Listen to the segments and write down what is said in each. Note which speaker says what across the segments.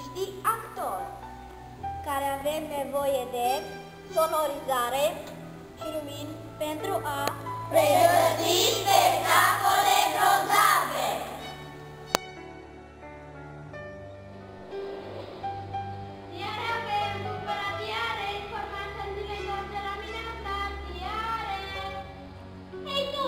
Speaker 1: artiștii actori, care avem nevoie de sonorizare și lumini pentru a pregăti spectacole grozave.
Speaker 2: Iar avem cumpăratiare, informațiile de la mine iare. Hei tu!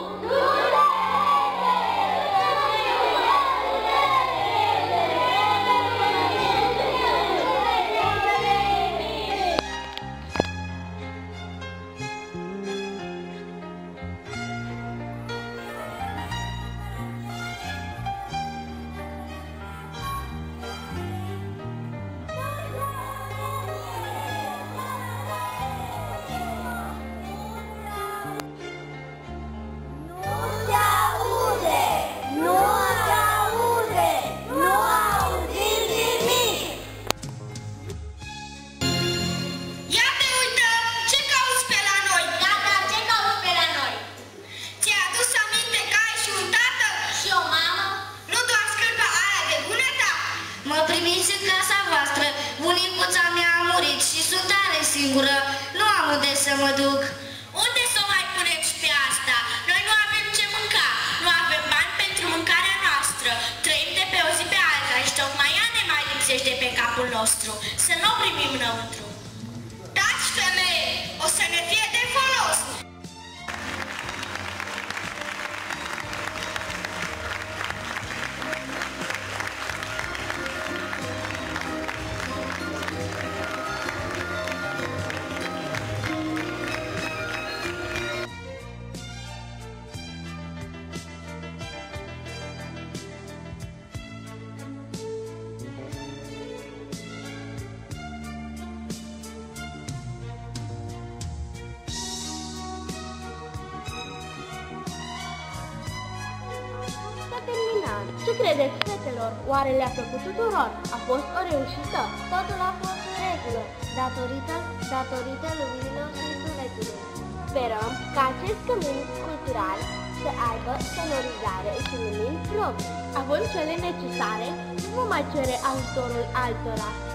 Speaker 3: Mă primiți în casa voastră, bunicuța mea a murit și sunt tare singură, nu am unde să mă duc. Unde să o mai punem și pe asta? Noi nu avem ce mânca, nu avem bani pentru mâncarea noastră, trăim de pe o zi pe alta și tocmai ea ne mai lipsește pe capul nostru, să nu o primim înăuntru. Dați, femeie, o să ne fie de folos!
Speaker 1: Terminat. Ce credeți, fetelor? Oare le-a plăcut tuturor? A fost o reușită? Totul a fost în regulă, datorită luminilor și sunetului. Sperăm ca acest cămin cultural să aibă sonorizare și lumini proprii. Având cele necesare, nu vom mai cere ajutorul altora.